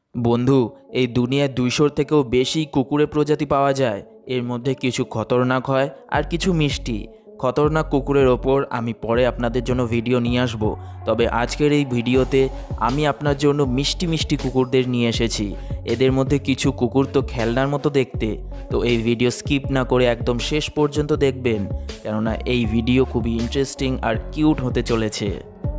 বন্ধু, এই দুনিয়ায় ২০০-র থেকেও বেশি কুকুরের প্রজাতি পাওয়া যায়। এর মধ্যে কিছু খতরনাক হয় আর কিছু মিষ্টি। খতরনাক কুকুরের ওপর আমি পরে আপনাদের জন্য ভিডিও নিয়ে আসব। তবে আজকের এই ভিডিওতে আমি আপনার জন্য মিষ্টি মিষ্টি কুকুরদের নিয়ে এসেছি। এদের মধ্যে কিছু কুকুর তো খেলনার মতো দেখতে। তো এই ভিডিও স্কিপ না করে একদম শেষ পর্যন্ত দেখবেন, কেননা এই ভিডিও খুবই ইন্টারেস্টিং আর কিউট হতে চলেছে।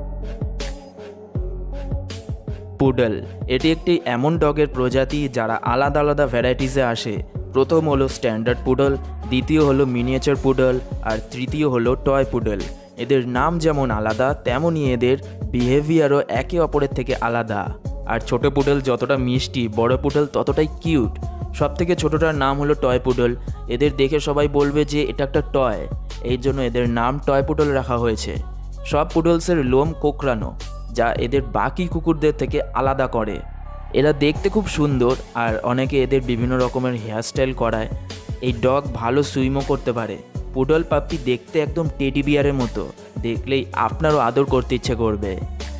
পুডল এটি একটি এমন ডগের প্রজাতি যারা আলাদা আলাদা ভ্যারাইটিসে আসে। প্রথম হলো স্ট্যান্ডার্ড পুডল, দ্বিতীয় হলো মিনিয়েচার পুডল, আর তৃতীয় হলো টয় পুডল। এদের নাম যেমন আলাদা, তেমনই এদের বিহেভিয়ারও একে অপরের থেকে আলাদা। আর ছোট পুডল যতটা মিষ্টি, বড় পুডল ততটাই কিউট। সবথেকে ছোটটার নাম হলো টয় পুডল। এদের দেখে সবাই বলবে যে এটা একটা টয়, এই জন্য এদের নাম টয় পুডল রাখা হয়েছে। সব পুডলসের লোম কোঁকড়ানো, যা এদের বাকি কুকুরদের থেকে আলাদা করে। এরা দেখতে খুব সুন্দর আর অনেকে এদের বিভিন্ন রকমের হেয়ারস্টাইল করায়। এই ডগ ভালো সুইমও করতে পারে। পুডল পাপ্পি দেখতে একদম টেডি বিয়ারের মতো, দেখলেই আপনারও আদর করতে ইচ্ছে করবে।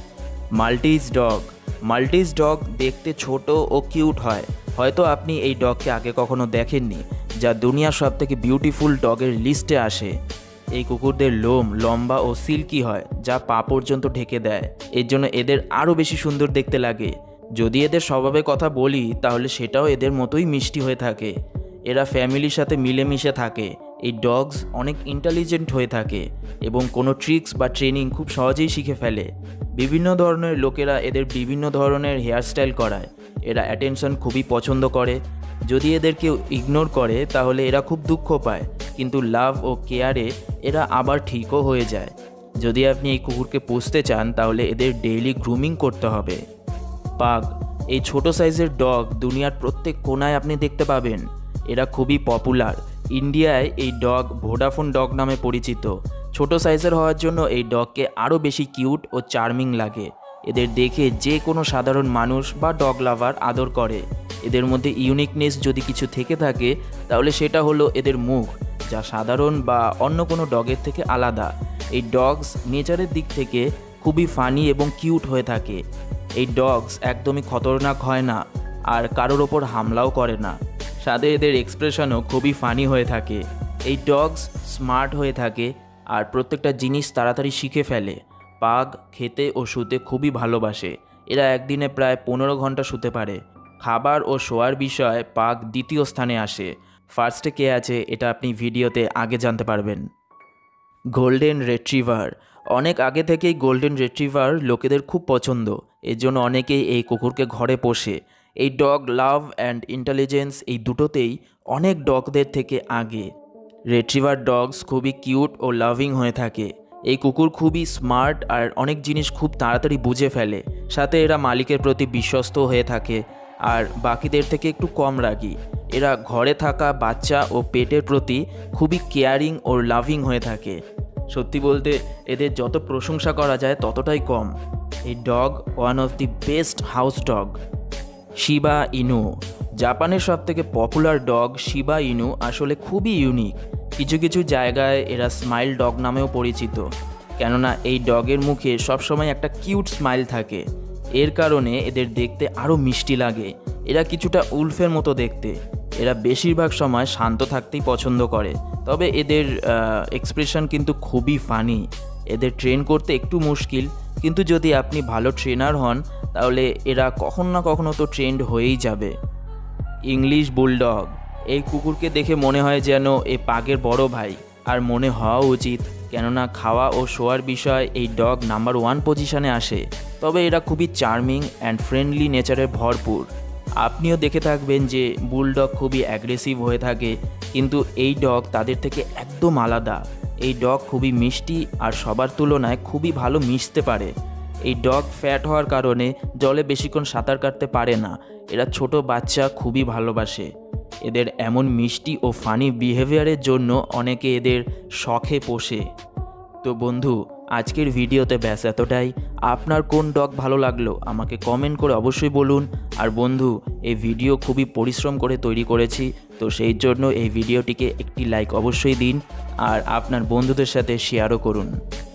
মাল্টিজ ডগ দেখতে ছোট ও কিউট হয়। হয়তো আপনি এই ডগকে আগে কখনো দেখেননি, যা দুনিয়ার সবথেকে বিউটিফুল ডগের লিস্টে আসে। এই কুকুরদের লোম লম্বা ও সিল্কি হয়, যা পা পর্যন্ত ঢেকে দেয়। এর জন্য এদের আরও বেশি সুন্দর দেখতে লাগে। যদি এদের স্বভাবের কথা বলি, তাহলে সেটাও এদের মতোই মিষ্টি হয়ে থাকে। এরা ফ্যামিলির সাথে মিলেমিশে থাকে। এই ডগস অনেক ইন্টেলিজেন্ট হয়ে থাকে এবং কোনো ট্রিক্স বা ট্রেনিং খুব সহজেই শিখে ফেলে। বিভিন্ন ধরনের লোকেরা এদের বিভিন্ন ধরনের হেয়ারস্টাইল করায়। এরা অ্যাটেনশন খুবই পছন্দ করে। যদি এদের কেউ ইগনোর করে তাহলে এরা খুব দুঃখ পায়, কিন্তু লাভ ও কেয়ারে এরা আবার ঠিকও হয়ে যায়। যদি আপনি এই কুকুরকে পুষতে চান, তাহলে এদের ডেইলি গ্রুমিং করতে হবে। পাগ এই ছোট সাইজের ডগ দুনিয়ার প্রত্যেক কোনায় আপনি দেখতে পাবেন। এরা খুবই পপুলার। ইন্ডিয়ায় এই ডগ ভোডাফোন ডগ নামে পরিচিত। ছোট সাইজের হওয়ার জন্য এই ডগকে আরও বেশি কিউট ও চার্মিং লাগে। এদের দেখে যে কোনো সাধারণ মানুষ বা ডগ লাভার আদর করে। এদের মধ্যে ইউনিকনেস যদি কিছু থেকে থাকে, তাহলে সেটা হলো এদের মুখ, যা সাধারণ বা অন্য কোনো ডগের থেকে আলাদা। এই ডগস নেচারের দিক থেকে খুবই ফানি এবং কিউট হয়ে থাকে। এই ডগস একদমই খতরনাক হয় না আর কারোর ওপর হামলাও করে না। সাথে এদের এক্সপ্রেশনও খুবই ফানি হয়ে থাকে। এই ডগস স্মার্ট হয়ে থাকে আর প্রত্যেকটা জিনিস তাড়াতাড়ি শিখে ফেলে। পাগ খেতে ও শুতে খুবই ভালোবাসে। এরা একদিনে প্রায় 15 ঘন্টা শুতে পারে। খাবার ও শোয়ার বিষয়ে পাগ দ্বিতীয় স্থানে আসে। ফার্স্টে কে আছে এটা আপনি ভিডিওতে আগে জানতে পারবেন। গোল্ডেন রিট্রিভার অনেক আগে থেকেই গোল্ডেন রিট্রিভার লোকেদের খুব পছন্দ। এর জন্য অনেকেই এই কুকুরকে ঘরে পোষে। এই ডগ লাভ অ্যান্ড ইন্টেলিজেন্স এই দুটোতেই অনেক ডগদের থেকে আগে। রিট্রিভার ডগস খুবই কিউট ও লাভিং হয়ে থাকে। এই কুকুর খুবই স্মার্ট আর অনেক জিনিস খুব তাড়াতাড়ি বুঝে ফেলে। সাথে এরা মালিকের প্রতি বিশ্বস্ত হয়ে থাকে আর বাকিদের থেকে একটু কম রাগী। এরা ঘরে থাকা বাচ্চা ও পেটের প্রতি খুবই কেয়ারিং ও লাভিং হয়ে থাকে। সত্যি বলতে এদের যত প্রশংসা করা যায় ততটাই কম। এই dog one of the best house dog. Shiba Inu জাপানের সবথেকে পপুলার ডগ। শিবা ইনু আসলে খুবই ইউনিক। কিছু কিছু জায়গায় এরা স্মাইল ডগ নামেও পরিচিত, কেননা এই ডগের মুখে সবসময় একটা কিউট স্মাইল থাকে। এর কারণে এদের দেখতে আরও মিষ্টি লাগে। এরা কিছুটা উলফের মতো দেখতে। এরা বেশিরভাগ সময় শান্ত থাকতেই পছন্দ করে, তবে এদের এক্সপ্রেশন কিন্তু খুবই ফানি। এদের ট্রেন করতে একটু মুশকিল, কিন্তু যদি আপনি ভালো ট্রেনার হন, তাহলে এরা কখনো না কখনো তো ট্রেন্ড হয়েই যাবে। ইংলিশ বুলডগ এই কুকুরকে দেখে মনে হয় যেন এ পাগের বড় ভাই, আর মনে হওয়া উচিত, কেননা খাওয়া ও শোয়ার বিষয় এই ডগ নাম্বার 1 পজিশনে আসে। তবে এরা খুবই চার্মিং অ্যান্ড ফ্রেন্ডলি নেচারে ভরপুর। আপনিও দেখে থাকবেন যে বুলডগ খুবই অ্যাগ্রেসিভ হয়ে থাকে, কিন্তু এই ডগ তাদের থেকে একদম আলাদা। এই ডগ খুবই মিষ্টি আর সবার তুলনায় খুবই ভালো মিশতে পারে। এই ডগ ফ্যাট হওয়ার কারণে জলে বেশিক্ষণ সাঁতার কাটতে পারে না। এরা ছোট বাচ্চা খুবই ভালোবাসে। এদের এমন মিষ্টি ও ফানি বিহেভিয়ারের জন্য অনেকে এদের শখে পোষে। তো বন্ধু, আজকের ভিডিওতে ব্যাস এতটাই। আপনার কোন ডগ ভালো লাগলো আমাকে কমেন্ট করে অবশ্যই বলুন। আর বন্ধু, এই ভিডিও খুবই পরিশ্রম করে তৈরি করেছি, তো সেই জন্য এই ভিডিওটিকে একটি লাইক অবশ্যই দিন আর আপনার বন্ধুদের সাথে শেয়ারও করুন।